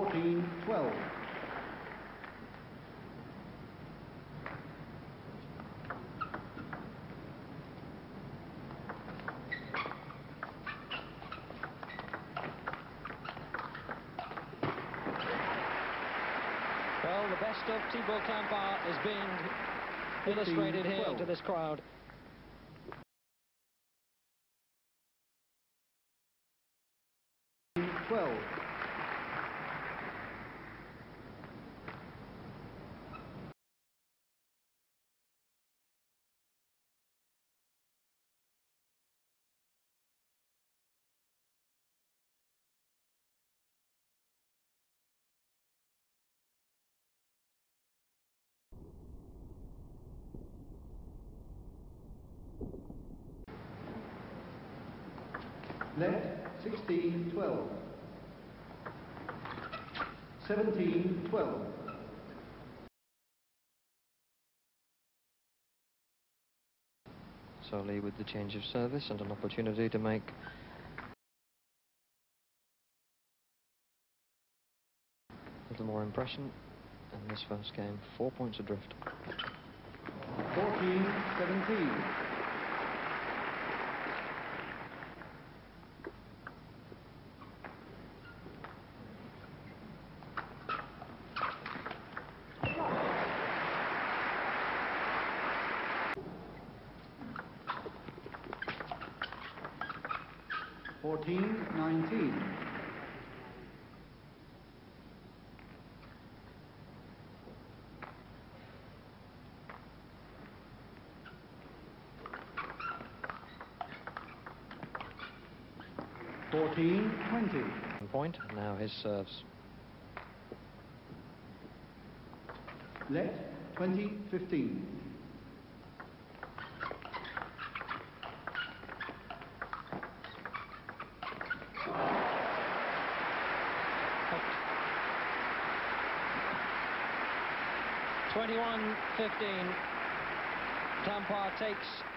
14-12. Well, the best of Tibor is being illustrated here to this crowd. Net 16-12. 17-12. Solely with the change of service and an opportunity to make a little more impression in this first game. 4 points adrift. 14-17. 14-19. 14-20. Point, now his serves. Let 20-15. 21-15. Tibhar takes